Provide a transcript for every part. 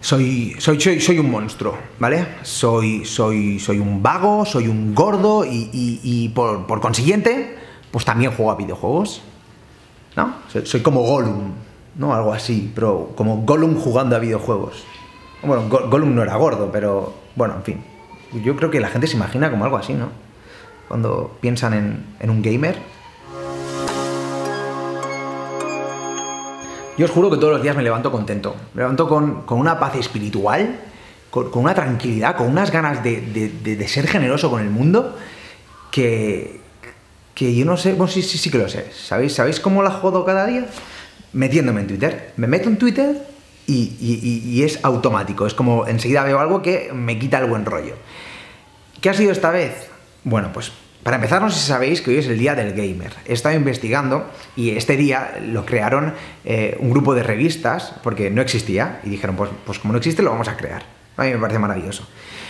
Soy un monstruo, ¿vale? Soy un vago, soy un gordo y por consiguiente, pues también juego a videojuegos, ¿no? Soy como Gollum, ¿no? Algo así, pero como Gollum jugando a videojuegos. Bueno, Gollum no era gordo, pero bueno, en fin. Yo creo que la gente se imagina como algo así, ¿no? Cuando piensan en un gamer. Yo os juro que todos los días me levanto contento. Me levanto con una paz espiritual, con una tranquilidad, con unas ganas de ser generoso con el mundo que yo no sé, bueno, sí que lo sé. ¿Sabéis cómo la jodo cada día? Metiéndome en Twitter. Me meto en Twitter y es automático. Es como enseguida veo algo que me quita el buen rollo. ¿Qué ha sido esta vez? Bueno, pues para empezar, no sé si sabéis que hoy es el día del gamer. He estado investigando y este día lo crearon un grupo de revistas, porque no existía, y dijeron, pues como no existe, lo vamos a crear. A mí me parece maravilloso.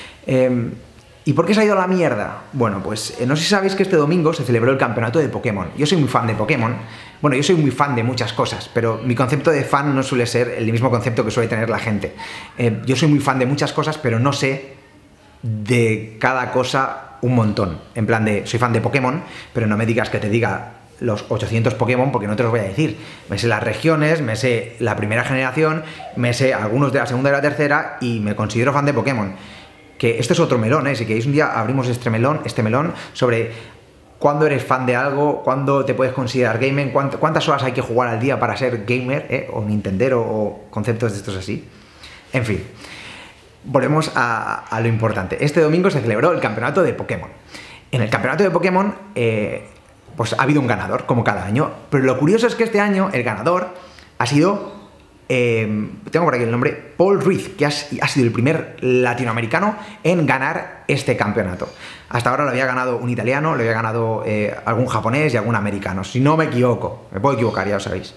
¿Y por qué se ha ido a la mierda? Bueno, pues no sé si sabéis que este domingo se celebró el campeonato de Pokémon. Yo soy muy fan de Pokémon. Bueno, yo soy muy fan de muchas cosas, pero mi concepto de fan no suele ser el mismo concepto que suele tener la gente. Yo soy muy fan de muchas cosas, pero no sé de cada cosa un montón. En plan de, soy fan de Pokémon, pero no me digas que te diga los 800 Pokémon porque no te los voy a decir. Me sé las regiones, me sé la primera generación, me sé algunos de la segunda y la tercera y me considero fan de Pokémon. Que esto es otro melón, ¿eh? Si queréis un día abrimos este melón sobre cuándo eres fan de algo, cuándo te puedes considerar gamer, cuántas horas hay que jugar al día para ser gamer, o nintendero o conceptos de estos así. En fin. Volvemos a lo importante. Este domingo se celebró el campeonato de Pokémon. En el campeonato de Pokémon, pues ha habido un ganador, como cada año. Pero lo curioso es que este año el ganador ha sido, tengo por aquí el nombre, Paul Ruiz, que ha sido el primer latinoamericano en ganar este campeonato. Hasta ahora lo había ganado un italiano, lo había ganado algún japonés y algún americano. Si no me equivoco, me puedo equivocar, ya lo sabéis.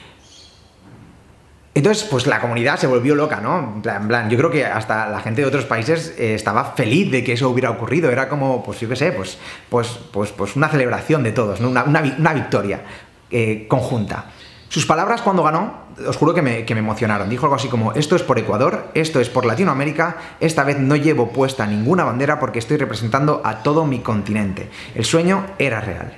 Entonces, pues la comunidad se volvió loca, ¿no? En plan, yo creo que hasta la gente de otros países estaba feliz de que eso hubiera ocurrido. Era como, pues yo qué sé, pues una celebración de todos, ¿no? Una victoria conjunta. Sus palabras cuando ganó, os juro que me emocionaron. Dijo algo así como, esto es por Ecuador, esto es por Latinoamérica, esta vez no llevo puesta ninguna bandera porque estoy representando a todo mi continente. El sueño era real.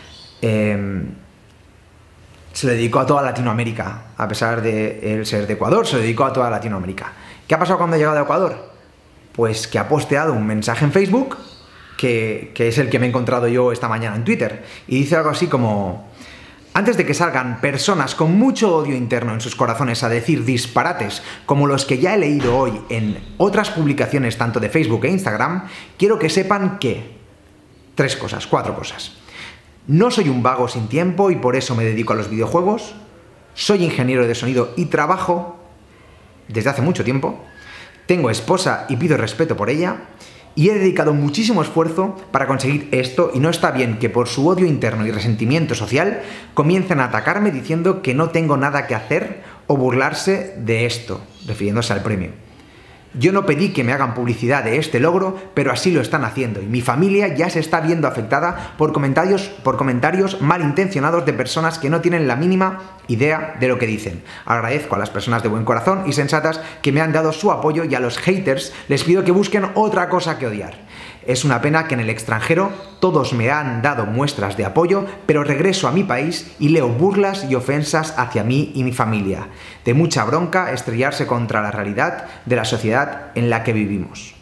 Se lo dedicó a toda Latinoamérica, a pesar de él ser de Ecuador, se lo dedicó a toda Latinoamérica. ¿Qué ha pasado cuando ha llegado a Ecuador? Pues que ha posteado un mensaje en Facebook, que es el que me he encontrado yo esta mañana en Twitter, y dice algo así como, antes de que salgan personas con mucho odio interno en sus corazones a decir disparates como los que ya he leído hoy en otras publicaciones tanto de Facebook e Instagram, quiero que sepan que... cuatro cosas. No soy un vago sin tiempo y por eso me dedico a los videojuegos. Soy ingeniero de sonido y trabajo desde hace mucho tiempo. Tengo esposa y pido respeto por ella. Y he dedicado muchísimo esfuerzo para conseguir esto y no está bien que por su odio interno y resentimiento social comiencen a atacarme diciendo que no tengo nada que hacer o burlarse de esto, refiriéndose al premio. Yo no pedí que me hagan publicidad de este logro, pero así lo están haciendo y mi familia ya se está viendo afectada por comentarios malintencionados de personas que no tienen la mínima idea de lo que dicen. Agradezco a las personas de buen corazón y sensatas que me han dado su apoyo y a los haters les pido que busquen otra cosa que odiar. Es una pena que en el extranjero todos me han dado muestras de apoyo, pero regreso a mi país y leo burlas y ofensas hacia mí y mi familia. De mucha bronca estrellarse contra la realidad de la sociedad en la que vivimos.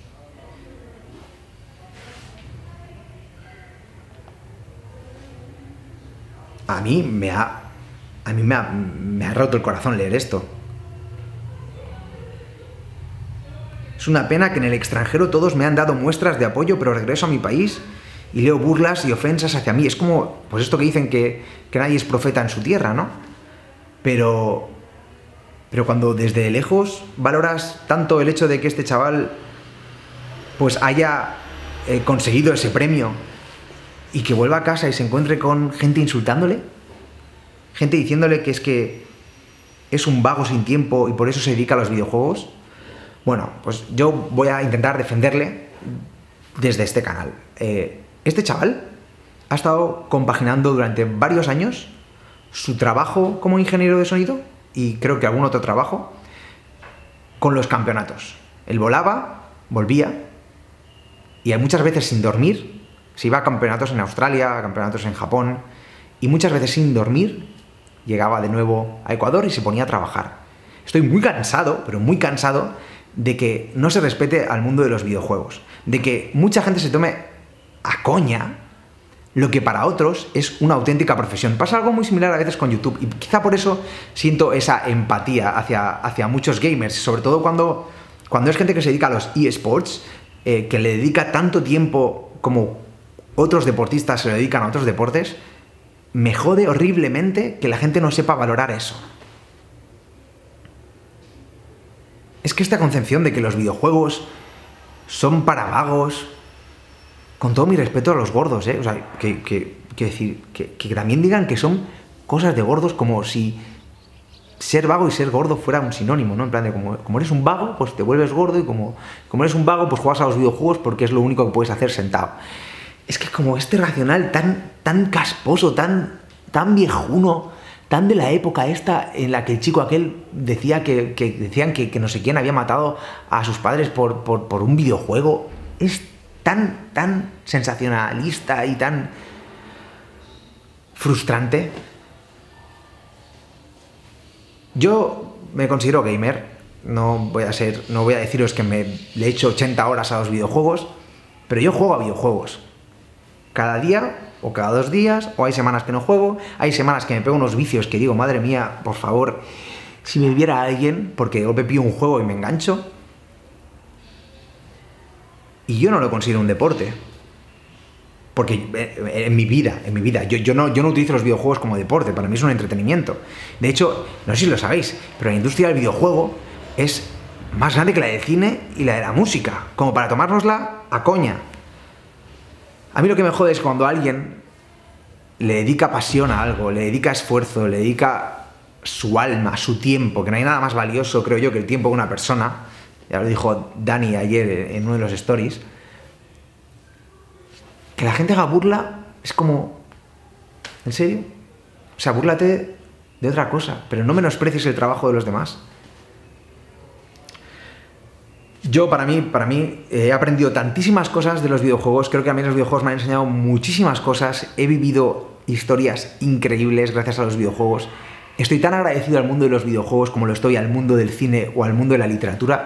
A mí me ha roto el corazón leer esto. Es una pena que en el extranjero todos me han dado muestras de apoyo, pero regreso a mi país y leo burlas y ofensas hacia mí. Es como, pues esto que dicen que nadie es profeta en su tierra, ¿no? Pero cuando desde lejos valoras tanto el hecho de que este chaval pues haya conseguido ese premio y que vuelva a casa y se encuentre con gente insultándole, gente diciéndole que es un vago sin tiempo y por eso se dedica a los videojuegos, bueno, pues yo voy a intentar defenderle desde este canal. Este chaval ha estado compaginando durante varios años su trabajo como ingeniero de sonido y creo que algún otro trabajo con los campeonatos. Él volaba, volvía, y muchas veces sin dormir, se iba a campeonatos en Australia, a campeonatos en Japón, y muchas veces sin dormir, llegaba de nuevo a Ecuador y se ponía a trabajar. Estoy muy cansado, pero muy cansado, de que no se respete al mundo de los videojuegos, de que mucha gente se tome a coña lo que para otros es una auténtica profesión. Pasa algo muy similar a veces con YouTube, y quizá por eso siento esa empatía hacia muchos gamers, sobre todo cuando es gente que se dedica a los eSports, que le dedica tanto tiempo como otros deportistas se lo dedican a otros deportes. Me jode horriblemente que la gente no sepa valorar eso. Es que esta concepción de que los videojuegos son para vagos, con todo mi respeto a los gordos, o sea, que también digan que son cosas de gordos, como si ser vago y ser gordo fuera un sinónimo, ¿no? En plan de como eres un vago, pues te vuelves gordo, y como eres un vago, pues juegas a los videojuegos porque es lo único que puedes hacer sentado. Es que como este racional tan casposo, tan viejuno, tan de la época esta en la que el chico aquel decía decían que no sé quién había matado a sus padres por un videojuego, es tan sensacionalista y tan frustrante. Yo me considero gamer, no voy a deciros que le echo 80 horas a los videojuegos, pero yo juego a videojuegos cada día o cada 2 días, o hay semanas que no juego, hay semanas que me pego unos vicios que digo, madre mía, por favor, si me viera alguien, porque yo me pillo un juego y me engancho. Y yo no lo considero un deporte, porque en mi vida, yo no utilizo los videojuegos como deporte, para mí es un entretenimiento. De hecho, no sé si lo sabéis, pero la industria del videojuego es más grande que la del cine y la de la música, como para tomárnosla a coña. A mí lo que me jode es cuando alguien le dedica pasión a algo, le dedica esfuerzo, le dedica su alma, su tiempo, que no hay nada más valioso, creo yo, que el tiempo de una persona. Ya lo dijo Dani ayer en uno de los stories. Que la gente haga burla es como... ¿En serio? O sea, búrlate de otra cosa, pero no menosprecies el trabajo de los demás. Yo, para mí, he aprendido tantísimas cosas de los videojuegos. Creo que a mí los videojuegos me han enseñado muchísimas cosas. He vivido historias increíbles gracias a los videojuegos. Estoy tan agradecido al mundo de los videojuegos como lo estoy al mundo del cine o al mundo de la literatura,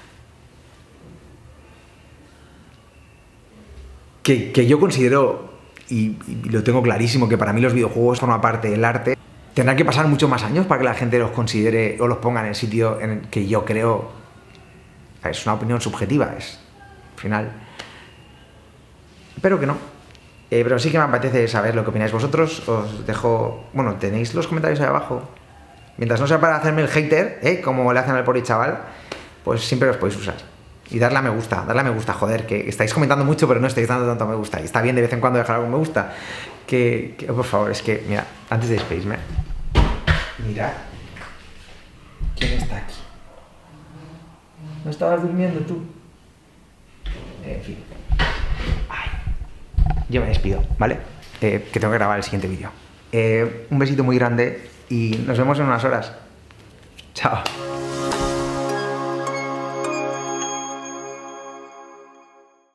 que yo considero, y lo tengo clarísimo, que para mí los videojuegos forman parte del arte. Tendrán que pasar muchos más años para que la gente los considere o los ponga en el sitio en el que yo creo. Es una opinión subjetiva, al final. Espero que no. Pero sí que me apetece saber lo que opináis vosotros. Os dejo... Bueno, tenéis los comentarios ahí abajo. Mientras no sea para hacerme el hater, como le hacen al pobre chaval, pues siempre los podéis usar. Y darle a me gusta, joder, que estáis comentando mucho, pero no estáis dando tanto me gusta. Y está bien de vez en cuando dejar algo me gusta. Por favor, es que, mira, antes de despedirme, mirad quién está aquí. ¿No estabas durmiendo tú? En fin. Ay. Yo me despido, ¿vale? Que tengo que grabar el siguiente vídeo. Un besito muy grande y nos vemos en unas horas. Chao.